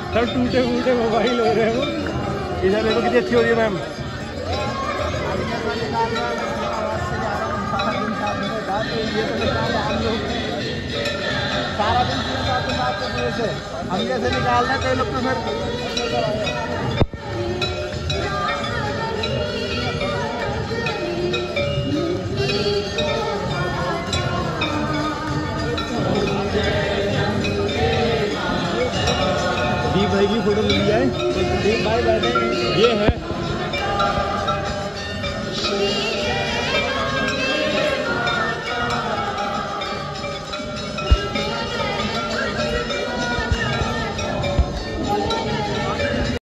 सब टूटे फूटे मोबाइल हो रहे हैं वो। इधर देखो कितनी अच्छी हो रही है मैम। सारा दिन हम कैसे निकाल रहे हैं कई लोग तो फिर दीप भाई की फोटो मिल जाए। दीप भाई बैठे ये है।